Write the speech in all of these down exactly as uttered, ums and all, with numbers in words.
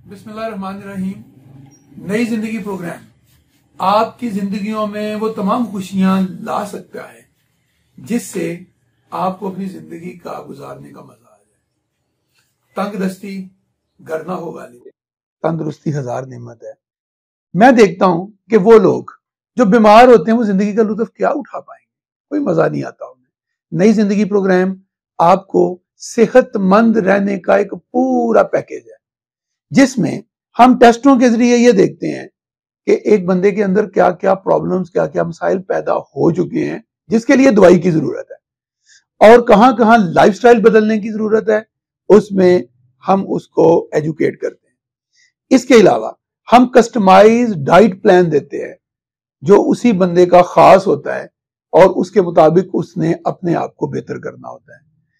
बिस्मिल्लाहिर्रहमानिर्रहीम। नई जिंदगी प्रोग्राम आपकी जिंदगियों में वो तमाम खुशियां ला सकता है जिससे आपको अपनी जिंदगी का गुजारने का मजा आ जाए। तंगदस्ती घर ना हो गालिब, तंदुरुस्ती हजार नेमत है। मैं देखता हूं कि वो लोग जो बीमार होते हैं वो जिंदगी का लुत्फ क्या उठा पाएंगे, कोई मजा नहीं आता उन्हें। नई जिंदगी प्रोग्राम आपको सेहतमंद रहने का एक पूरा पैकेज है जिसमें हम टेस्टों के जरिए ये देखते हैं कि एक बंदे के अंदर क्या क्या प्रॉब्लम्स, क्या क्या मसाइल पैदा हो चुके हैं जिसके लिए दवाई की जरूरत है और कहां कहां लाइफस्टाइल बदलने की जरूरत है, उसमें हम उसको एजुकेट करते हैं। इसके अलावा हम कस्टमाइज डाइट प्लान देते हैं जो उसी बंदे का खास होता है और उसके मुताबिक उसने अपने आप को बेहतर करना होता है।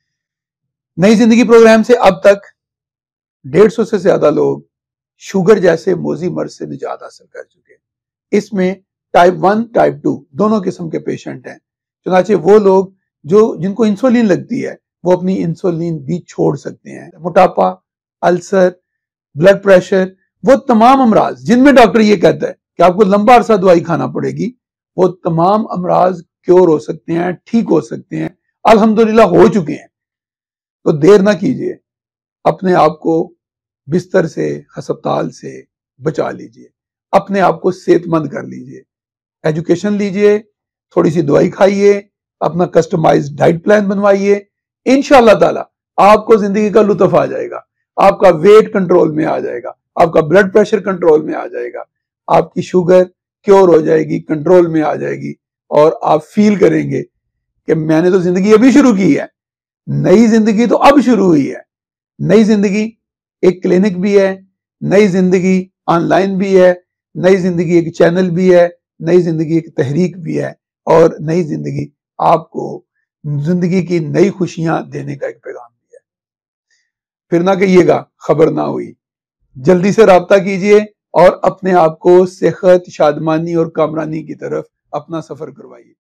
नई जिंदगी प्रोग्राम से अब तक डेढ़ सौ से ज्यादा लोग शुगर जैसे मोजी मर्ज से निजात हासिल कर चुके हैं। इसमें टाइप वन टाइप टू दोनों किस्म के पेशेंट हैं। चुनाचे वो लोग जो जिनको इंसुलिन लगती है वो अपनी इंसुलिन भी छोड़ सकते हैं। मोटापा, अल्सर, ब्लड प्रेशर, वो तमाम अमराज जिनमें डॉक्टर ये कहता है कि आपको लंबा अरसा दवाई खाना पड़ेगी, वो तमाम अमराज क्योर हो सकते हैं, ठीक हो सकते हैं, अल्हम्दुलिल्लाह हो चुके हैं। तो देर ना कीजिए, अपने आप को बिस्तर से, अस्पताल से बचा लीजिए, अपने आप को सेहतमंद कर लीजिए, एजुकेशन लीजिए, थोड़ी सी दवाई खाइए, अपना कस्टमाइज डाइट प्लान बनवाइए। इंशाअल्लाह ताला आपको जिंदगी का लुत्फ आ जाएगा, आपका वेट कंट्रोल में आ जाएगा, आपका ब्लड प्रेशर कंट्रोल में आ जाएगा, आपकी शुगर क्योर हो जाएगी, कंट्रोल में आ जाएगी और आप फील करेंगे कि मैंने तो जिंदगी अभी शुरू की है, नई जिंदगी तो अब शुरू हुई है। नई जिंदगी एक क्लिनिक भी है, नई जिंदगी ऑनलाइन भी है, नई जिंदगी एक चैनल भी है, नई जिंदगी एक तहरीक भी है और नई जिंदगी आपको जिंदगी की नई खुशियां देने का एक पैगाम भी है। फिर ना कहिएगा खबर ना हुई, जल्दी से राब्ता कीजिए और अपने आप को सेहत, शादमानी और कामरानी की तरफ अपना सफर करवाइए।